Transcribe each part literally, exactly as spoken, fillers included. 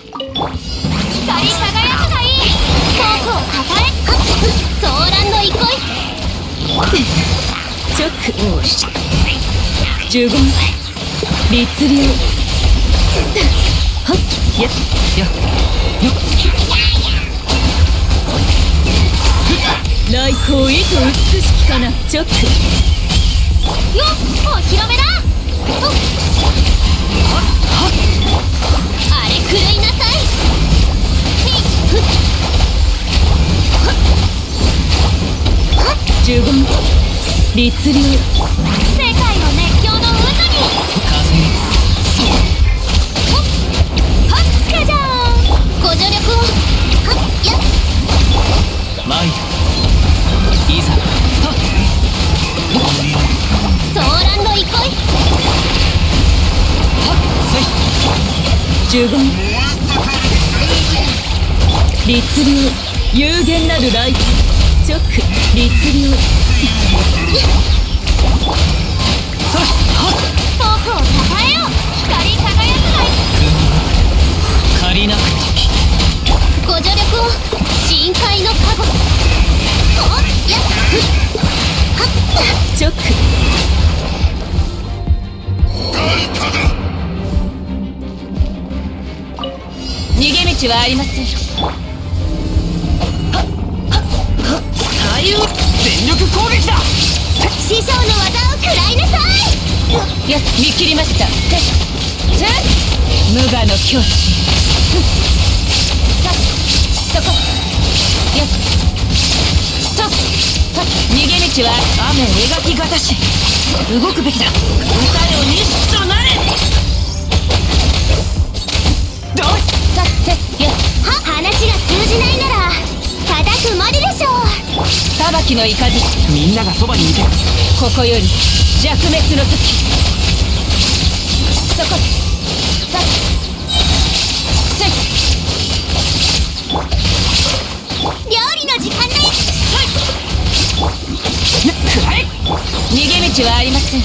光り輝くがいい。フォークを抱えソーランド憩い。 チョック呪言律流はっややよっ来光意図美しきかな。チョックよっお披露目だ。あれ狂いなさい。 呪言律流世界を熱狂の渦に。 風はっかじゃーん。ご助力をはっやっマイルいざはっソーランド憩い。 はっせい呪言律流有限なるライト。チョック律流そしはっフォークを抱えよ。光り輝くがいい。 借りなく時ご助力を深海の加護。はっやっはっチョック逃げ道はありません。はっはっはっ左右全力攻撃だ。 師匠の技を食らいなさい。 や見切りました。てて無我の境地。さそこやっとは逃げ道は雨描きがたし動くべきだ。歌よ日となれ。どうさてやは話が通じないなら叩くまででしょう。 裁きの雷みんながそばにいてここより弱滅の時そこさせい料理の時間だよ。 くらえ逃げ道はありません。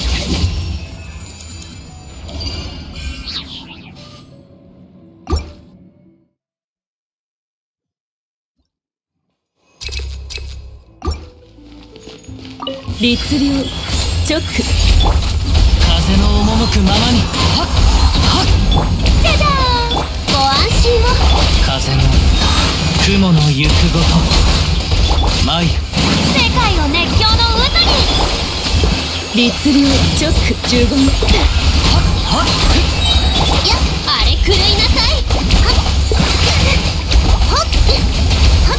律流チョック風の赴くままにはっはっじゃじゃーん。ご安心を。 風の雲の行くごと舞世界を熱狂の渦に。 律流チョック呪言はっはっいやあれ狂いなさい。はっはっは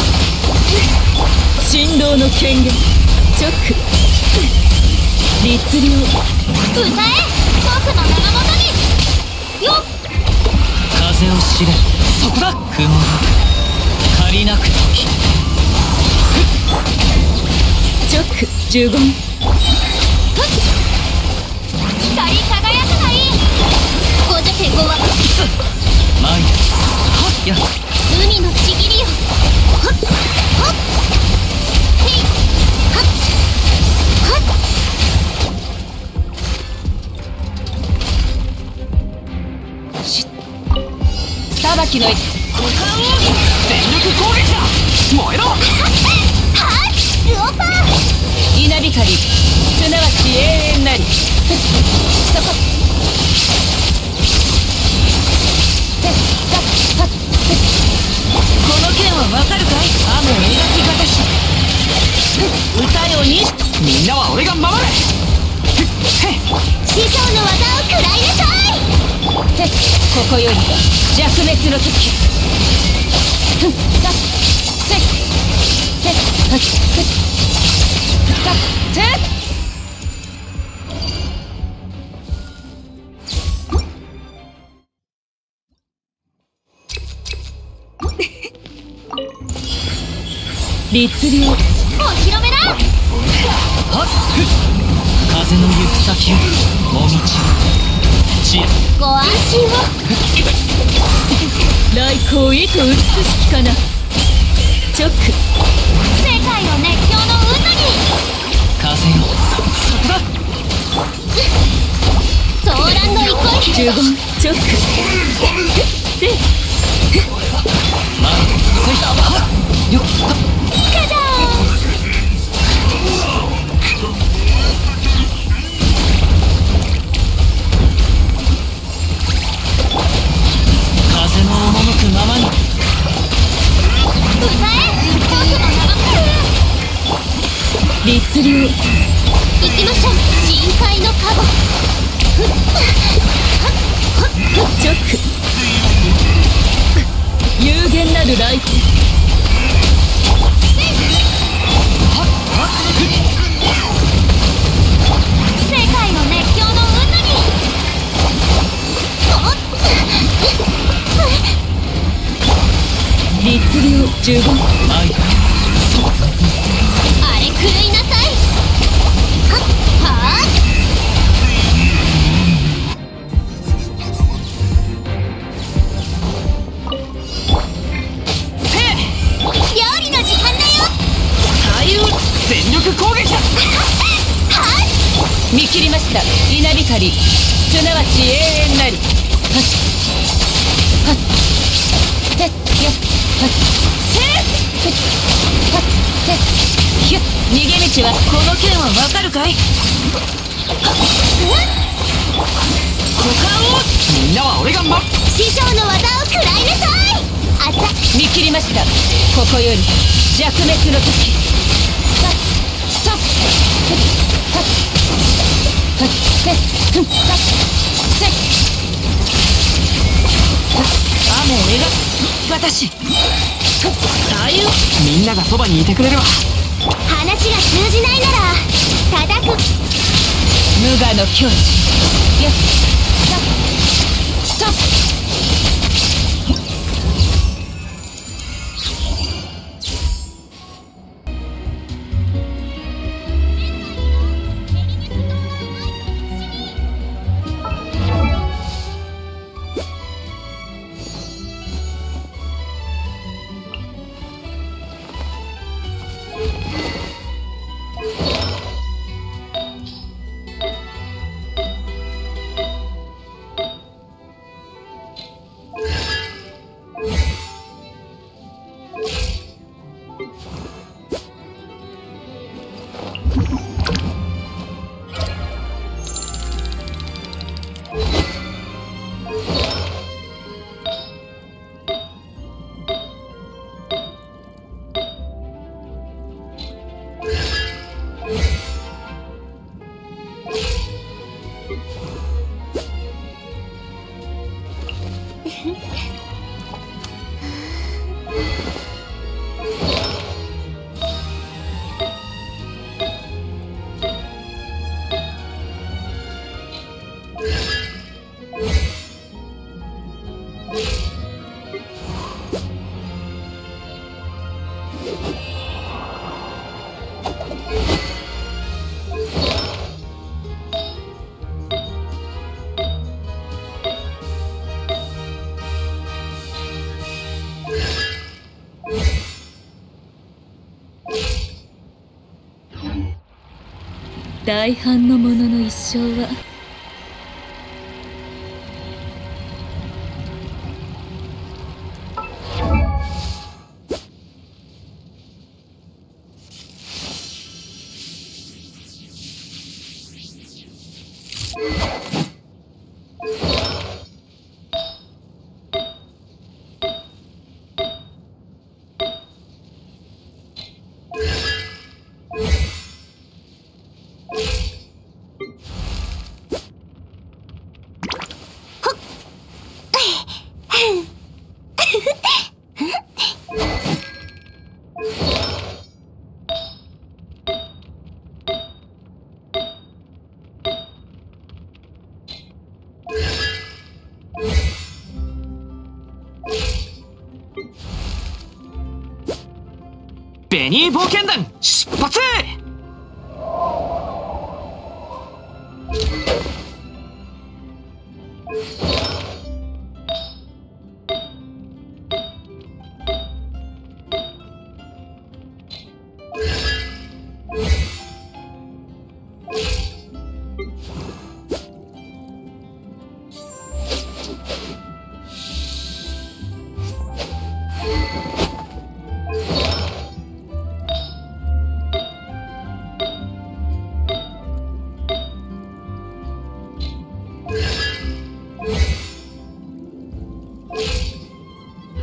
っ振動の権限チョック律流歌え僕の名のもとに。よっ風を知れそこだ。雲が借りなく時チョック呪言光り輝くがいい。ご助けごはマイルはっや海のちぎりよ。はっはっへいはっはっ裁きの一股間奥義全力攻撃だ。燃えろはっルオパー。 稲光すなわち永遠なりそこてたはっこの剣はわかるかい。雨描きがたし歌よにみんなは俺が守れ。 師匠の技を食らいなさい。 てここより弱滅の時ふんたせいてはっふたて律流お披露目だ。 はっ風の行く先をもみち知恵ご安心を。 来光意図美しきかな。チョック世界の熱狂の渦に。 風よそこだ。 ソーランド憩い。 呪言チョックせ律流。 行きましょう。深海のカゴ。ふっはっはっ直有限なるライフ。 世界の熱狂の渦に。 律流十分。 あれ狂いなさい。はっはあ。料理の時間だよ。 左右全力攻撃だ。 見切りました。稲光すなわち永遠なり。はっはってっやっはっせっはってっひゅっ。逃げ道はこの剣はわかるかい。 股間をみんなは俺がま師匠の技を食らいなさい。あざ見切りました。ここより弱滅の時。はっストップ。はっはってっふんはっせっ雨を描く私。左右みんながそばにいてくれるわ。 話が通じないなら叩く。 無我の境地。やっストップ。大半の者の一生はベニー冒険団出発。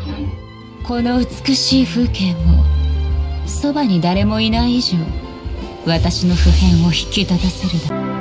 この美しい風景もそばに誰もいない以上私の普遍を引き立たせるだ。